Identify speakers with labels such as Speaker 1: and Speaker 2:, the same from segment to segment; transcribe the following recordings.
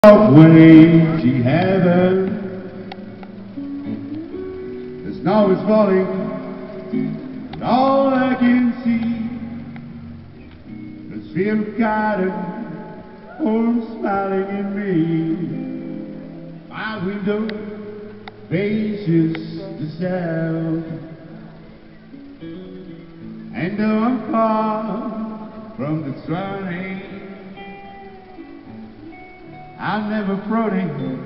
Speaker 1: Way to heaven, the snow is falling, and all I can see is field of cotton, home smiling at me. My window faces the south, and though I'm far from the sun, I'm never floating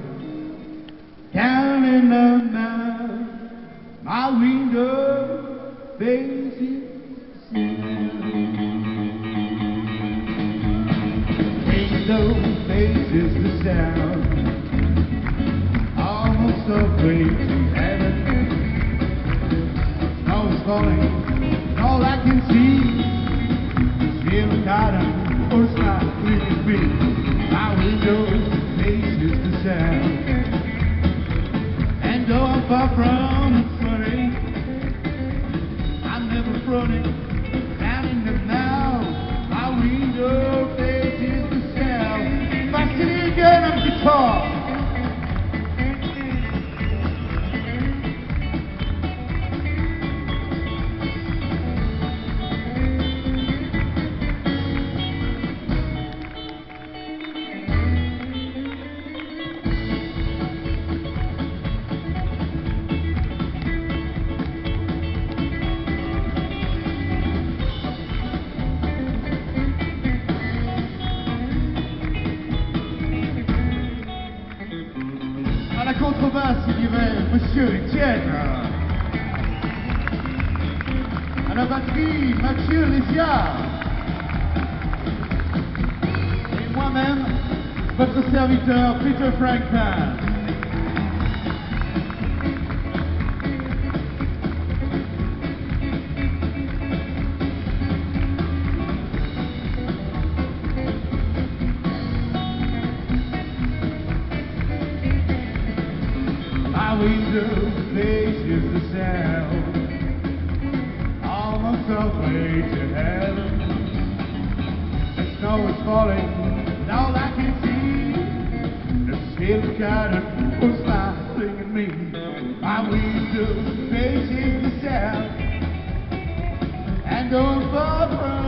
Speaker 1: down in the mountain. My window faces the sea. Window faces the south, almost halfway to heaven. Snow is falling, and all I can see is field of cotton, or smiling at me. My window faces the south, and though I'm far from sunny, I'm never floating down in the now. My window faces the south. If I sit here again on the guitar, à la contrebasse, il dirait Monsieur Etienne. À la batterie, Mathieu Léziard. Et moi-même, votre serviteur, Peter Franklin. My window faces the south, almost halfway to heaven. The snow is falling, and all I can see is field of cotton, or smiling at me. My window faces the south, and though I'm far from